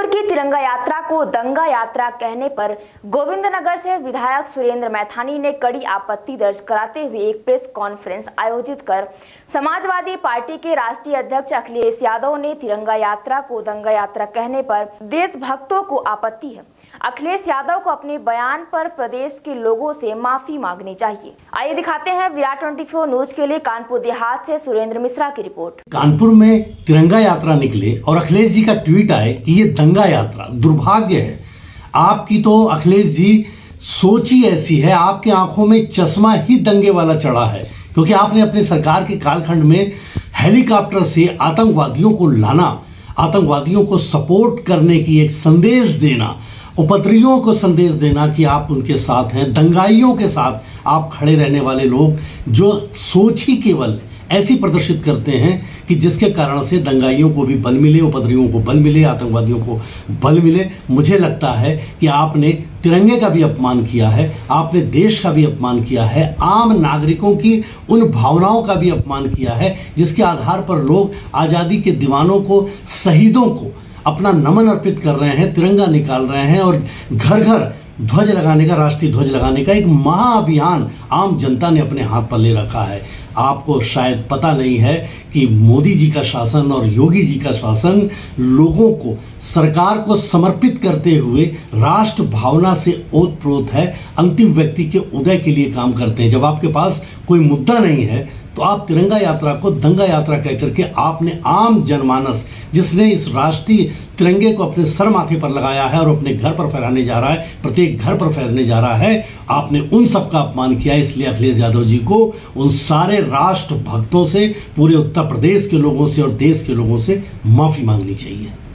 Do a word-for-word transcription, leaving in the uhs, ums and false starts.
कानपुर की तिरंगा यात्रा को दंगा यात्रा कहने पर गोविंदनगर से विधायक सुरेंद्र मैथानी ने कड़ी आपत्ति दर्ज कराते हुए एक प्रेस कॉन्फ्रेंस आयोजित कर समाजवादी पार्टी के राष्ट्रीय अध्यक्ष अखिलेश यादव ने तिरंगा यात्रा को दंगा यात्रा कहने पर देशभक्तों को आपत्ति है। अखिलेश यादव को अपने बयान पर प्रदेश के लोगों से माफी मांगनी चाहिए। आइए दिखाते हैं विराट चौबीस न्यूज के लिए कानपुर देहात से सुरेंद्र मिश्रा की रिपोर्ट। कानपुर में तिरंगा यात्रा निकले और अखिलेश जी का ट्वीट आए कि ये दंगा यात्रा। दुर्भाग्य है आपकी, तो अखिलेश जी सोच ही ऐसी है, आपके आंखों में चश्मा ही दंगे वाला चढ़ा है, क्योंकि आपने अपने सरकार के कालखंड में हेलीकॉप्टर से आतंकवादियों को लाना, आतंकवादियों को सपोर्ट करने की एक संदेश देना, उपद्रवियों को संदेश देना कि आप उनके साथ हैं, दंगाइयों के साथ आप खड़े रहने वाले लोग जो सोच ही केवल ऐसी प्रदर्शित करते हैं कि जिसके कारण से दंगाइयों को भी बल मिले, उपद्रवियों को बल मिले, आतंकवादियों को बल मिले। मुझे लगता है कि आपने तिरंगे का भी अपमान किया है, आपने देश का भी अपमान किया है, आम नागरिकों की उन भावनाओं का भी अपमान किया है जिसके आधार पर लोग आज़ादी के दीवानों को, शहीदों को अपना नमन अर्पित कर रहे हैं, तिरंगा निकाल रहे हैं और घर घर ध्वज लगाने का, राष्ट्रीय ध्वज लगाने का एक महाअभियान आम जनता ने अपने हाथ पर ले रखा है। आपको शायद पता नहीं है कि मोदी जी का शासन और योगी जी का शासन लोगों को, सरकार को समर्पित करते हुए राष्ट्र भावना से ओतप्रोत है, अंतिम व्यक्ति के उदय के लिए काम करते हैं। जब आपके पास कोई मुद्दा नहीं है तो आप तिरंगा यात्रा को दंगा यात्रा कह करके आपने आम जनमानस, जिसने इस राष्ट्रीय तिरंगे को अपने सर माथे पर लगाया है और अपने घर पर फहराने जा रहा है, प्रत्येक घर पर फहरने जा रहा है, आपने उन सब का अपमान किया। इसलिए अखिलेश यादव जी को उन सारे राष्ट्र भक्तों से, पूरे उत्तर प्रदेश के लोगों से और देश के लोगों से माफी मांगनी चाहिए।